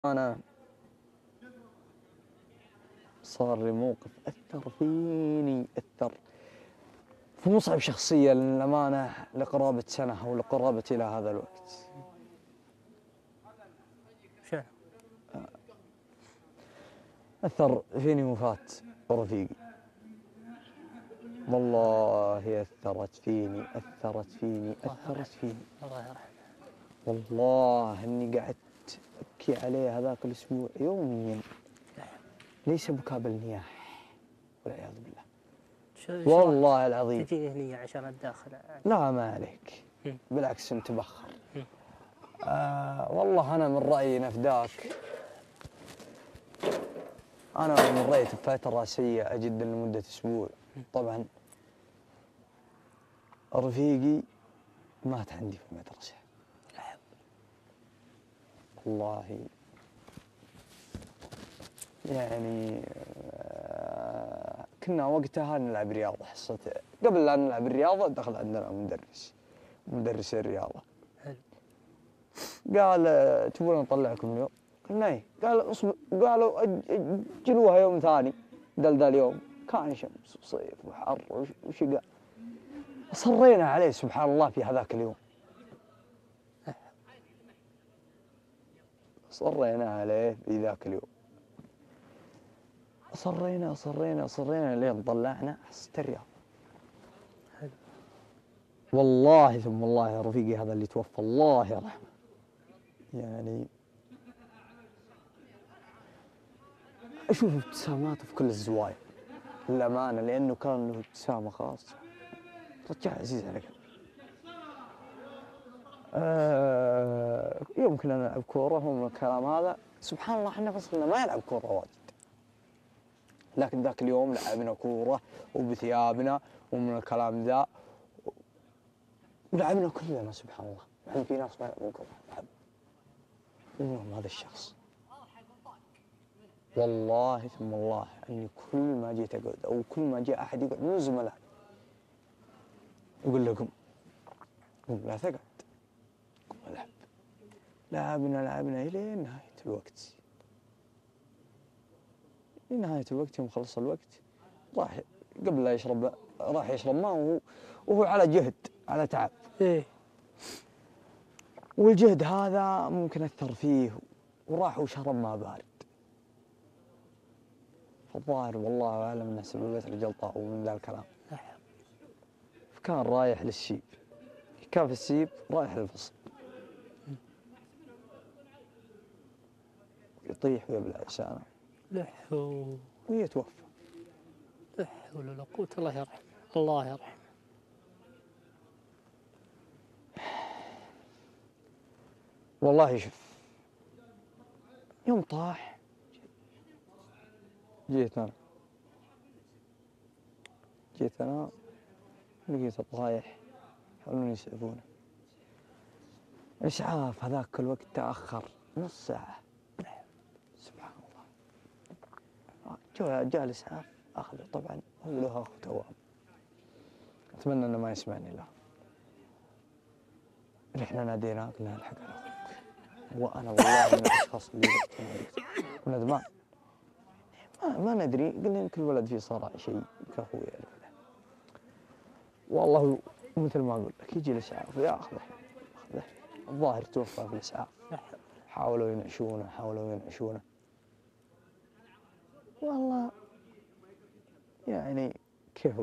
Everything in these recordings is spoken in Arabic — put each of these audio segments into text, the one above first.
أنا صار لي موقف أثّر فيني، أثّر في مصعب شخصيًا للأمانة لقرابة سنة أو لقرابة إلى هذا الوقت. شنو؟ أثّر فيني وفاة رفيقي. والله أثّرت فيني، أثّرت فيني، أثّرت فيني. الله يرحمه. والله إني قعدت أبكي عليه هذاك الأسبوع يوميًا، ليس بكاء بالنياح والعياذ بالله. والله العظيم. تجي هني عشان الداخل. لا ما عليك، بالعكس أنت تبخر. والله أنا من رأيي نفداك، أنا من رأيي فترة سيئة جدا لمدة أسبوع. طبعا رفيقي مات عندي في المدرسة. والله يعني كنا وقتها نلعب رياضة حصة، قبل لا نلعب الرياضة دخل عندنا مدرس الرياضة. قال تبون نطلعكم اليوم؟ قلنا ايه. قالوا اجلوها يوم ثاني. ذا اليوم كان شمس وصيف وحر وشقاء، صرينا عليه سبحان الله في هذاك اليوم. صرينا عليه في ذاك اليوم، صرينا لين طلعنا حصة الرياضة. والله ثم الله يا رفيقي هذا اللي توفى الله يرحمه، يعني أشوف ابتساماته في كل الزوايا للأمانة، لأنه كان له ابتسامة خاصة. رجال عزيز على قلبي. يوم كنا نلعب كورة ومن الكلام هذا سبحان الله احنا فصلنا ما يلعب كورة واجد، لكن ذاك اليوم لعبنا كورة وبثيابنا ومن الكلام ذا، ولعبنا كلنا سبحان الله، مع في ناس ما يلعبون كورة لعب. ومنهم هذا الشخص. والله ثم الله اني كل ما جيت اقعد او كل ما جاء احد يقعد من زملائي يقول لكم قم لا تقعد، قم العب. لعبنا الى نهايه الوقت. لنهايه الوقت يوم خلص الوقت راح قبل لا يشرب، راح يشرب ماء وهو على جهد، على تعب. ايه. والجهد هذا ممكن اثر فيه وراح وشرب ماء بارد. فالظاهر والله اعلم انه سببت له جلطه ومن ذا الكلام. فكان رايح للشيب، كان في السيب رايح للفصل، يطيح ويبلع لسانه ويتوفى. لا حول ولا قوة. الله يرحمه، الله يرحمه. والله شوف يوم طاح جيت أنا لقيته طايح يحاولون يسعفونه. الإسعاف هذاك الوقت تأخر نص ساعة. سبحان الله. جاء الإسعاف أخذه، طبعا هو له أخو توأم، أتمنى أنه ما يسمعني له. رحنا ناديناه قلنا الحق على أخوك. وأنا والله من الأشخاص اللي ندمان ما ندري، قلنا يمكن الولد فيه صار شيء كأخوي يعني. والله مثل ما أقول لك يجي الإسعاف ويأخذه، الظاهر توفى في الإسعاف. حاولوا ينعشونه. والله يعني كيف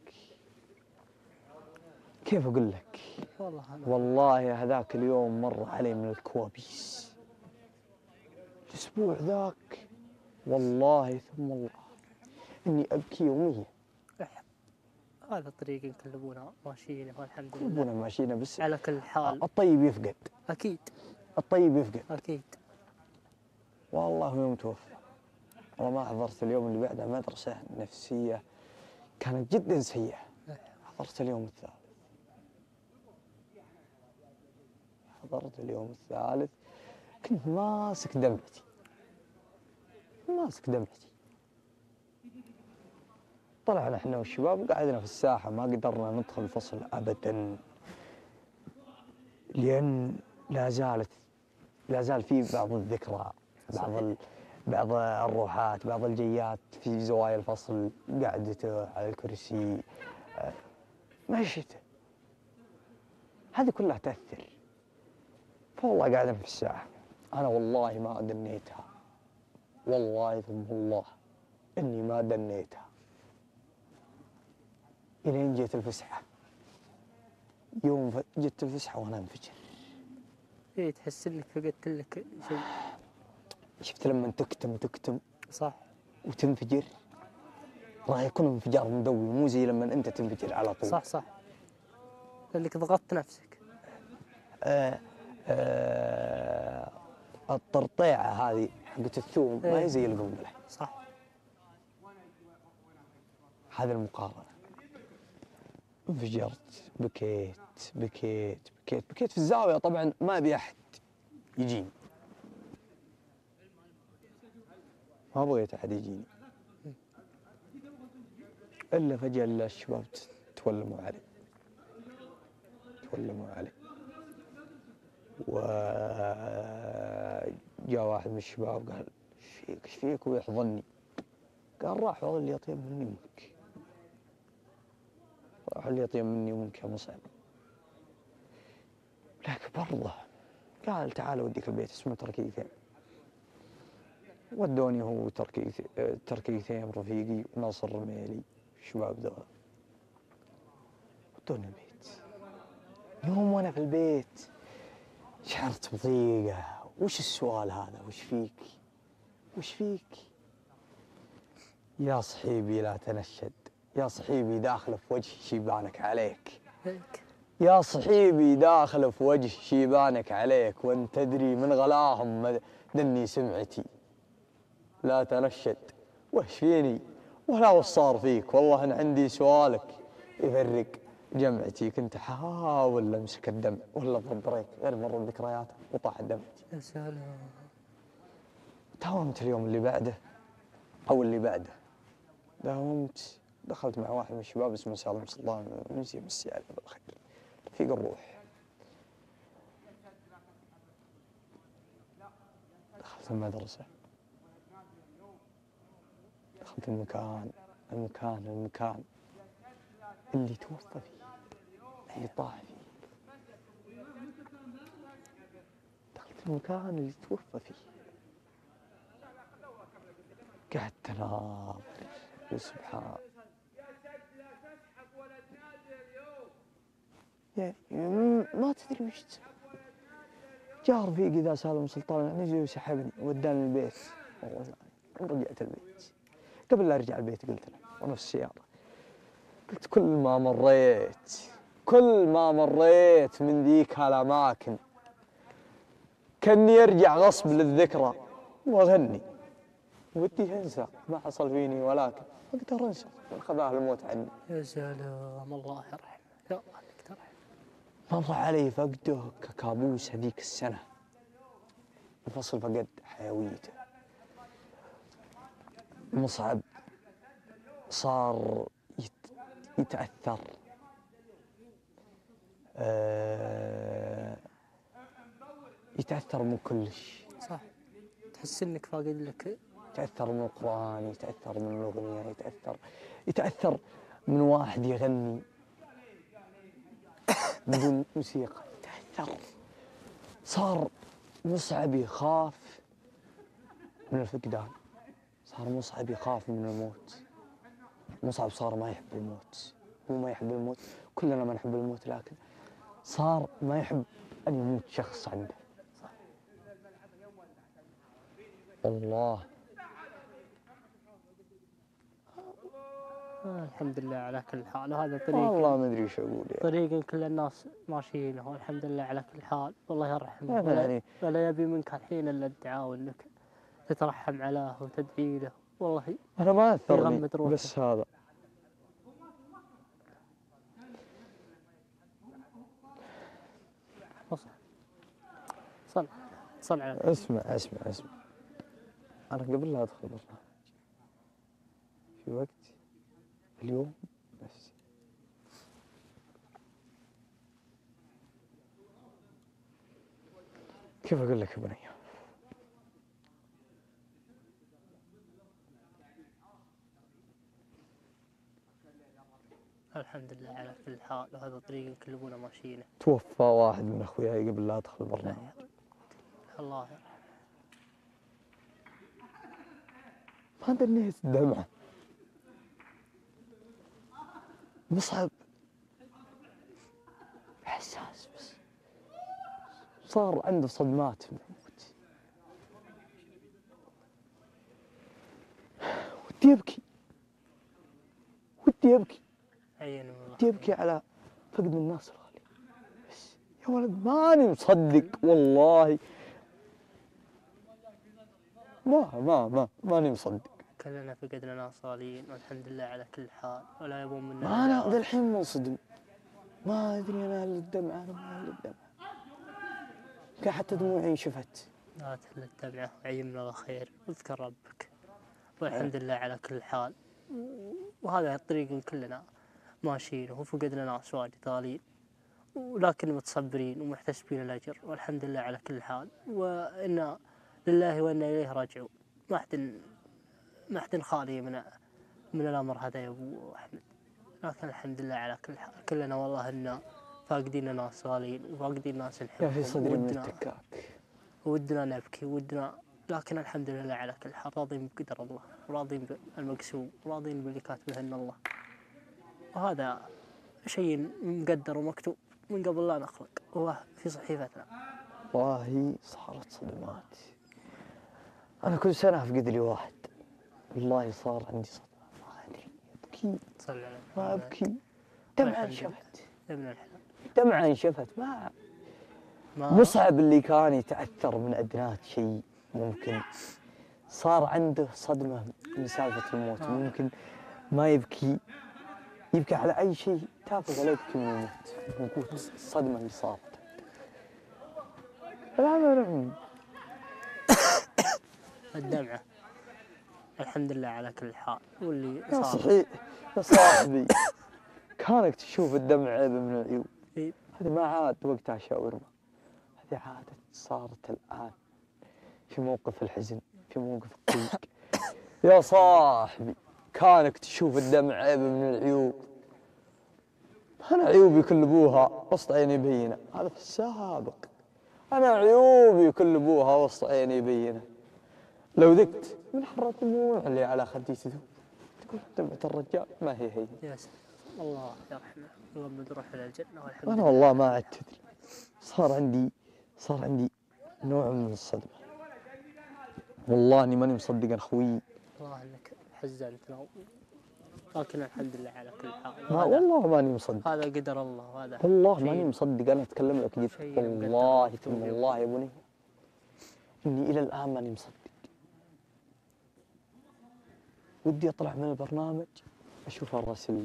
أقول لك والله هذاك اليوم مر علي من الكوابيس. الأسبوع ذاك والله ثم الله إني أبكي يوميا. هذا طريق يكلمونه ماشيين والحمد لله. كلنا ماشيين بس على كل حال الطيب يفقد. أكيد. الطيب يفقد. أكيد. والله يوم توفى والله ما حضرت اليوم اللي بعده، مدرسة نفسية كانت جدا سيئة. حضرت اليوم الثالث كنت ماسك دمعتي. طلعنا احنا والشباب قعدنا في الساحة، ما قدرنا ندخل الفصل أبدا، لأن لا زال في بعض الذكرى بعض الروحات، بعض الجيات في زوايا الفصل، قعدته على الكرسي، مشيته، هذه كلها تأثر. فوالله قاعد في الساعة أنا والله ما دنيتها، والله ثم الله إني ما دنيتها إلين جيت الفسحة. يوم جيت الفسحة وأنا انفجر. إيه تحس إنك فقدت لك شيء. شفت لما تكتم صح. وتنفجر، راح يكون انفجار مدوي، مو زي لما أنت تنفجر على طول. صح صح، لأنك ضغطت نفسك. الطرطيعة هذه حقت الثوم ما هي زي القنبلة. صح. هذه المقارنة. انفجرت، بكيت في الزاوية. طبعا ما أبي أحد يجيني، ما بغيت أحد يجيني، إلا فجأة الشباب تولموا علي. وجاء واحد من الشباب قال ايش فيك ويحضني. قال راح والله اللي يطيب مني ومنك، راح اللي يطيب مني ومنك يا مصعب. لكن برضه قال تعال اوديك البيت، اسمه تركيتين. ودوني هو تركيتين رفيقي وناصر الرميلي، الشباب ذولا ودوني البيت. يوم وانا في البيت شعرت بضيقة. وش السؤال هذا؟ وش فيك يا صحيبي؟ لا تنشد يا صحيبي، داخل في وجه شيبانك عليك. يا صحيبي داخل في وجه شيبانك عليك، وانت تدري من غلاهم دني سمعتي. لا تنشد وش فيني ولا وش صار فيك، والله ان عندي سؤالك يفرق جمعتي. كنت احاول امسك الدمع ولا ضريت غير مرة الذكريات وطاح دمعتي. يا سلام. داومت اليوم اللي بعده او اللي بعده، داومت دخلت مع واحد من الشباب اسمه سالم سلطان، يمسي عليه بالخير، رفيق الروح. دخلت المدرسة، دخلت المكان اللي توفى فيه، اللي طاح فيه. دخلت المكان اللي توفى فيه، قعدت اناظر سبحان، يعني ما تدري وش تسوي. جاء رفيقي ذا سالم سلطان نجي وسحبني وداني البيت. والله رجعت البيت، قبل لا ارجع البيت قلت له وانا في السيارة، قلت كل ما مريت من ذيك هالاماكن كاني ارجع غصب للذكرى واغني. ودي انسى ما حصل فيني، ولكن اقدر انسى خذاه الموت عني. يا سلام، الله يرحمه، يا الله انك ترحم. مر علي فقده ككابوس هذيك السنة. الفصل فقد حيويته. مصعب صار يتأثر، يتأثر من كلش. صح، تحس انك فاقد لك. يتأثر من القرآن، يتأثر من الأغنية، يتأثر من واحد يغني بدون موسيقى، يتأثر. صار مصعب يخاف من الفقدان، صار مصعب يخاف من الموت. مصعب صار ما يحب الموت، هو ما يحب الموت، كلنا ما نحب الموت، لكن صار ما يحب أن يموت شخص عنده. الله. الحمد لله على كل حال، وهذا طريق والله ما ادري وش اقول يعني. طريق كل الناس ماشيينه، والحمد لله على كل حال. والله يرحمه، يعني ولا يبي منك الحين الا الدعاء، وانك تترحم عليه وتدعي له. والله انا ما اثرني يغمد روحه. بس هذا صل على اسمع انا قبل لا ادخل البرنامج في وقت اليوم بس كيف اقول لك يا بني، الحمد لله على كل حال، وهذا طريق كلنا ماشيينه. توفى واحد من أخوياي قبل لا أدخل البرنامج. الله يرحمه. ما دنيت الدمعة. مصعب حساس بس صار عنده صدمات في الموت. ودي أبكي، ودي أبكي، عين والله. ودي أبكي على فقد الناس الغالية. بس يا ولد ماني مصدق والله، ماني مصدق. كلنا فقدنا ناس غاليين والحمد لله على كل حال، ولا يبون منا ما أنا دعوات. للحين منصدم، ما أدري أنا هل الدمعة أنا ما هل الدمعة، كان حتى دموعي شفت. لا تهل الدمعة وعيمنا الله خير واذكر ربك، والحمد لله على كل حال. وهذا الطريق كلنا ماشيين، وفقدنا ناس واجد غاليين، ولكن متصبرين ومحتسبين الأجر، والحمد لله على كل حال. وإنا لله وإنا إليه راجعون. ما حد خالي من الأمر هذا يا أبو أحمد، لكن الحمد لله على كل حال. كلنا والله إنا فاقدين ناس غاليين وفاقدين ناس نحبهم. يا في صدري من التكاك، ودنا نبكي ودنا، لكن الحمد لله على كل حال. راضين بقدر الله، وراضين بالمقسوم، وراضين باللي كاتبه لنا الله، وهذا شيء مقدر ومكتوب من قبل لا نخلق، هو في صحيفتنا. والله صارت صدمات. أنا كل سنة أفقد لي واحد، والله صار عندي صدمة ما أدري، أبكي صلى على ما محمد. أبكي، دمعة والحمد انشفت، لله. ابن الحلال. دمعة انشفت. مصعب اللي كان يتأثر من أدنات شيء ممكن صار عنده صدمة من سالفة الموت، ممكن ما يبكي على أي شيء تافه ولا يبكي من الموت، من قوة الصدمة اللي صارت. لا الدمعة الحمد لله على كل حال. واللي يا صار صحيح يا صاحبي، كانك تشوف الدمع عيب من العيوب. إيه. هذه ما عاد وقتها شاورما، هذه عادت صارت الآن في موقف الحزن، في موقف الضيق. يا صاحبي كانك تشوف الدمع عيب من العيوب. أنا عيوبي كل أبوها وسط عيني بينة، هذا في السابق. أنا عيوبي كل أبوها وسط عيني بينة، لو ذقت من حر الدموع اللي على خدي تذوب تقول دمعة الرجال ما هي. يا سلام، الله يرحمه ويغمد روحه إلى الجنة والحمد أنا لله. والله ما عاد تدري، صار عندي نوع من الصدمة. والله إني ماني مصدق أنا أخوي. والله إنك حزنتنا، لكن الحمد لله على كل حال. والله ماني مصدق، هذا قدر الله، وهذا والله ماني مصدق. أنا أتكلم لك جد والله ثم الله يا بني إني إلى الآن ماني مصدق. ودي أطلع من البرنامج أشوف الرسل.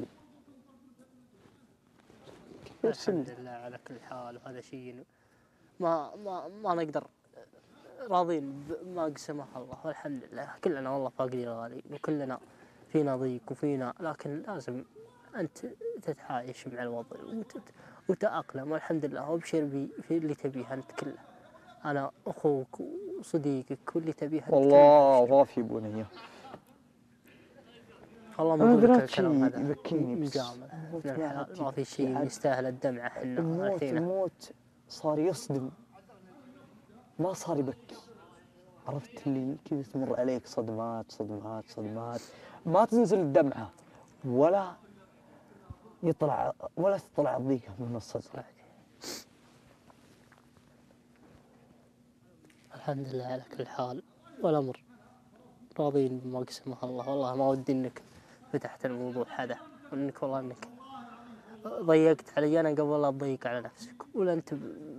الحمد لله على كل حال. وهذا شيء ما نقدر راضين بما قسمه الله، والحمد لله. كلنا والله فاقدين غالي، وكلنا فينا ضيق وفينا، لكن لازم أنت تتعايش مع الوضع وتتأقلم، والحمد لله. وابشر في اللي تبيه أنت كله. أنا أخوك وصديقك واللي تبيه أنت والله وافي بنيه. والله ما أقول لك الكلام هذا يبكيني مجاملة من الحلال، ما في شيء يستاهل الدمعة. احنا الموت صار يصدم، ما صار يبكي. عرفت اللي كذا تمر عليك صدمات صدمات صدمات، ما تنزل الدمعة ولا تطلع الضيقة من الصدر. الحمد لله على كل حال، والأمر راضين بما قسمه الله. والله ما ودي إنك فتحت الموضوع هذا، وإنك والله إنك ضيقت علي أنا قبل لا تضيق على نفسك، ولا أنت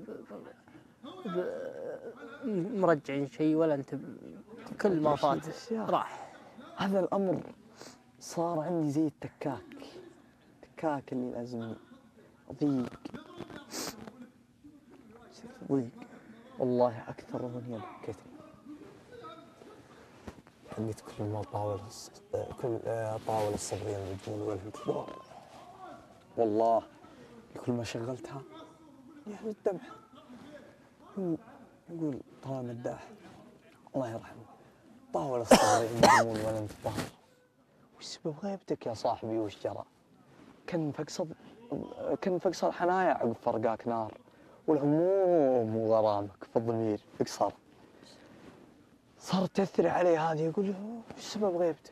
مرجعين شيء، ولا أنت كل ما فات راح. هذا الأمر صار عندي زي التكاك اللي لازم ضيق والله أكثر من يبكتني. حقت كل ما طاول الصبرين والجمل والانتظار، والله كل ما شغلتها يعني الدمع. يقول طال مداح الله يرحمه، طاول الصبرين والجمل والانتظار. وش سبب غيبتك يا صاحبي وش جرى؟ كان فقصل حنايا عقب فرقاك نار، والهموم وغرامك في الضمير اقصر. صارت تأثر علي هذه، يقول لي وش سبب غيبتك؟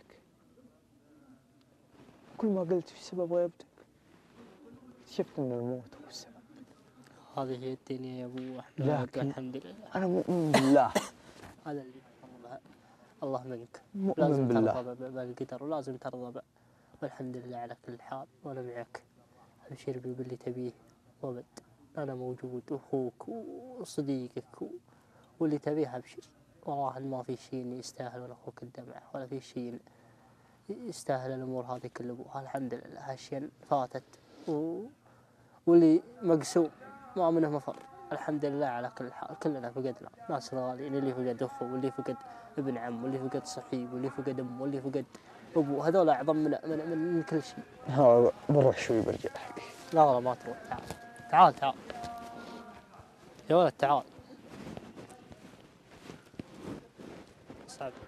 كل ما قلت وش سبب غيبتك شفت ان الموت هو السبب. هذه هي الدنيا يا ابو احمد، لكن الحمد لله. انا مؤمن بالله. هذا اللي يفرضها الله منك. مؤمن لازم بالله. ترضى بالقدر، ولازم ترضى والحمد لله على كل حال. وانا معك، ابشر باللي تبيه وابد. انا موجود، اخوك وصديقك واللي تبيه ابشر. والله ما في شيء يستاهل ولا اخوك الدمع، ولا في شيء يستاهل الامور هذه كل ابوها. الحمد لله هالشيء فاتت واللي مقسوم ما منه مفر. الحمد لله على كل حال. كلنا فقدنا ناس غاليين، اللي فقد اخو، واللي فقد ابن عم، واللي فقد صحيب، واللي فقد ام، واللي فقد ابو. هذول اعظم من كل شيء. ها بروح شوي برجع لك. لا والله ما تروح. تعال تعال يا ولد تعال. صعب.